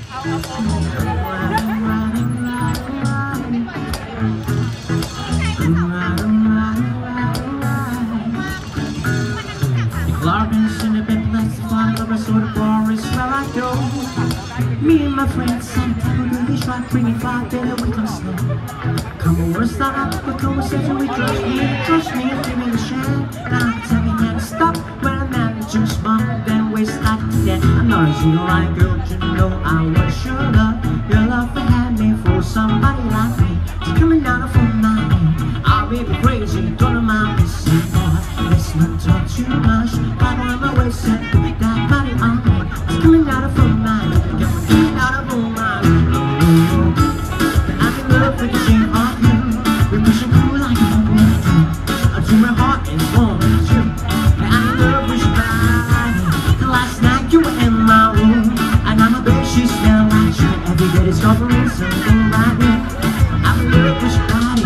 Clarence in the bed, let's fly over the forest where I go. Me and my friends and people really try bringing fire, then we come slow. Come over, start up the conversation, we trust me, give me the share. Now tell me how to stop when I manage to respond, then we start to get. I'm not a single like girl, you know I want your love for had me for somebody like me. It's coming down from my head, I'll be crazy, don't mind me, say boy, let's not talk too much. I don't know where set that body on me. It's coming out from my head, coming out of my mind. I'm in love with the shape of you. We're pushing through like a magnet. Until my heart is warm with you. I'm in love with your body. Last night you were in my room, and I'm a bed she smell like you. Every day discovering something right new. I'm in love with your body.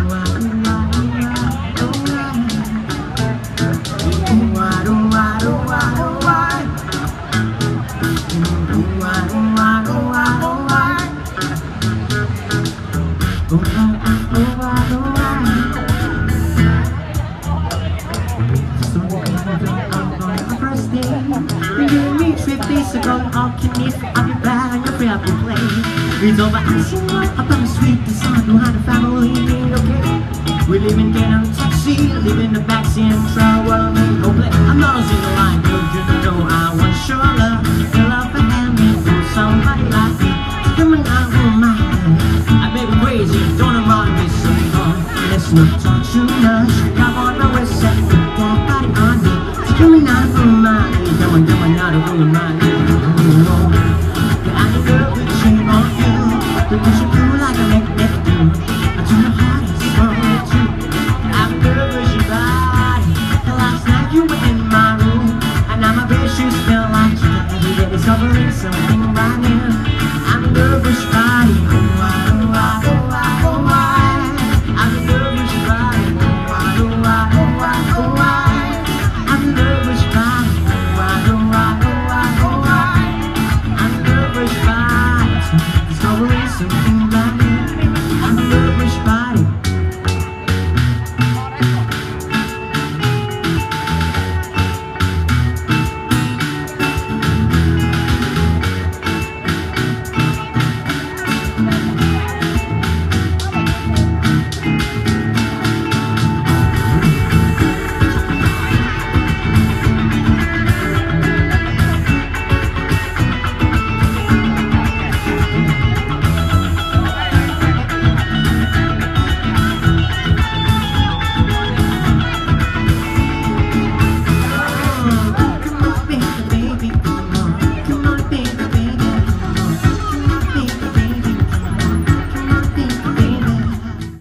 All can need, I'll be back on your free up and play. It's over, I see what about the sweet design, know how the family need, okay. We live in Canada, taxi, live in the backseat and try what I mean, go play. I'm not a single like you, you know I want your love for me for somebody like me. It's coming out from my head, I may be crazy, don't remind me so long. Let's not talk too much, come on, now we're set, put that body on me. It's coming out from my head, come on, out of my mind. We push it through like a magnet do. Until my heart is strong with you. I'm in love with your body. Last night you were in my room, and now my bed sheets smell like you. Every day discovering something right new. I'm in love with your body. Oh why, oh why, oh why, oh why. I'm in love with your body. Oh why, oh why, oh why, oh why. I'm in love with your body. Oh why, oh why, oh why, oh why. I'm in love with your body. Discovering something